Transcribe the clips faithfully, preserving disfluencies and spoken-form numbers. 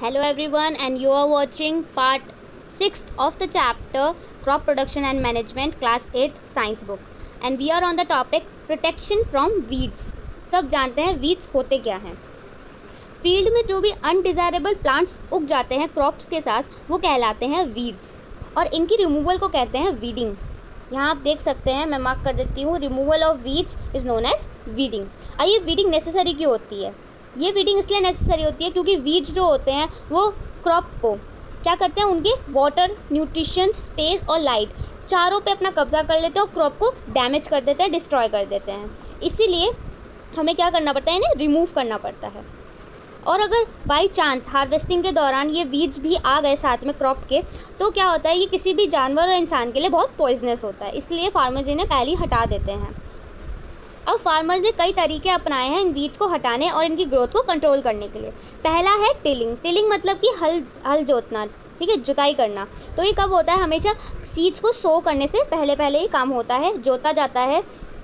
Hello everyone, and you are watching part sixth of the chapter Crop Production and Management, class eighth science book, and we are on the topic protection from weeds. सब जानते हैं weeds होते क्या हैं. Field में जो भी undesirable plants उग जाते हैं क्रॉप्स के साथ वो कहलाते हैं वीड्स, और इनकी रिमूवल को कहते हैं वीडिंग. यहाँ आप देख सकते हैं, मैं मार्क कर देती हूँ, removal of weeds is known as weeding. आइए, वीडिंग नेसेसरी क्यों होती है? ये वीडिंग इसलिए नेसेसरी होती है क्योंकि वीड्स जो होते हैं वो क्रॉप को क्या करते हैं, उनके वाटर, न्यूट्रिशन, स्पेस और लाइट चारों पे अपना कब्जा कर लेते हैं और क्रॉप को डैमेज कर देते हैं, डिस्ट्रॉय कर देते हैं. इसीलिए हमें क्या करना पड़ता है, इन्हें रिमूव करना पड़ता है. और अगर बाई चांस हार्वेस्टिंग के दौरान ये वीड्स भी आ गए साथ में क्रॉप के, तो क्या होता है, ये किसी भी जानवर और इंसान के लिए बहुत पॉइजनस होता है. इसलिए फार्मर्स इन्हें पहले ही हटा देते हैं. अब फार्मर्स ने कई तरीके अपनाए हैं इन वीड्स को हटाने और इनकी ग्रोथ को कंट्रोल करने के लिए. पहला है टिलिंग. टिलिंग मतलब कि हल हल जोतना, ठीक है, जुताई करना. तो ये कब होता है? हमेशा सीड्स को सो करने से पहले पहले ही काम होता है. जोता जाता है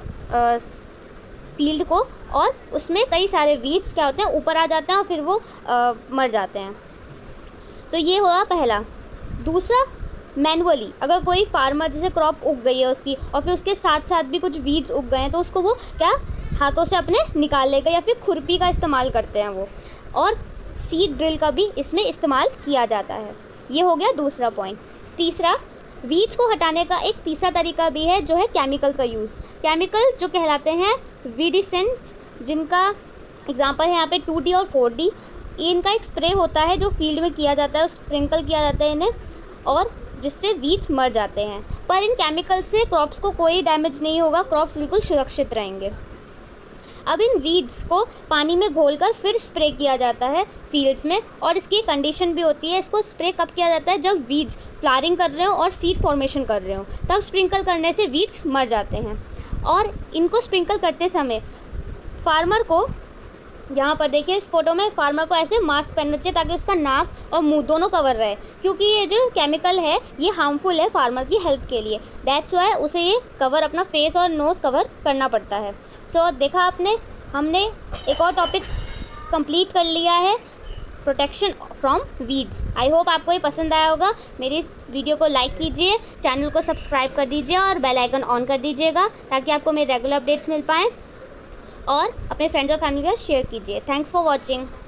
फील्ड को, और उसमें कई सारे वीड्स क्या होते हैं, ऊपर आ जाते हैं और फिर वो आ, मर जाते हैं. तो ये हुआ पहला. दूसरा, मैनुअली अगर कोई फार्मर जैसे क्रॉप उग गई है उसकी और फिर उसके साथ साथ भी कुछ वीड्स उग गए हैं, तो उसको वो क्या हाथों से अपने निकाल लेगा या फिर खुरपी का इस्तेमाल करते हैं वो. और सीड ड्रिल का भी इसमें इस्तेमाल किया जाता है. ये हो गया दूसरा पॉइंट. तीसरा, वीड्स को हटाने का एक तीसरा तरीका भी है जो है केमिकल्स का यूज़. केमिकल जो कहलाते हैं वीडिसेंट्स, जिनका एग्जांपल है यहाँ पे टू डी और फोर डी. इनका एक स्प्रे होता है जो फील्ड में किया जाता है, स्प्रिंकल किया जाता है इन्हें, और जिससे वीड्स मर जाते हैं. पर इन केमिकल से क्रॉप्स को कोई डैमेज नहीं होगा, क्रॉप्स बिल्कुल सुरक्षित रहेंगे. अब इन वीड्स को पानी में घोलकर फिर स्प्रे किया जाता है फील्ड्स में, और इसकी कंडीशन भी होती है. इसको स्प्रे कब किया जाता है? जब वीड्स फ्लावरिंग कर रहे हो और सीड फॉर्मेशन कर रहे हो, तब स्प्रिंकल करने से वीड्स मर जाते हैं. और इनको स्प्रिंकल करते समय फार्मर को, यहाँ पर देखिए इस फोटो में, फार्मर को ऐसे मास्क पहनना चाहिए ताकि उसका नाक और मुंह दोनों कवर रहे, क्योंकि ये जो केमिकल है ये हार्मफुल है फार्मर की हेल्थ के लिए. दैट्स वाई उसे ये कवर, अपना फेस और नोज़ कवर करना पड़ता है. सो so, देखा आपने, हमने एक और टॉपिक कंप्लीट कर लिया है, protection from weeds. I hope आपको ये पसंद आया होगा. मेरी इस वीडियो को लाइक कीजिए, चैनल को सब्सक्राइब कर दीजिए और बेल आइकन ऑन कर दीजिएगा ताकि आपको मेरे रेगुलर अपडेट्स मिल पाएँ, और अपने फ्रेंड्स और फैमिली के साथ शेयर कीजिए. Thanks for watching.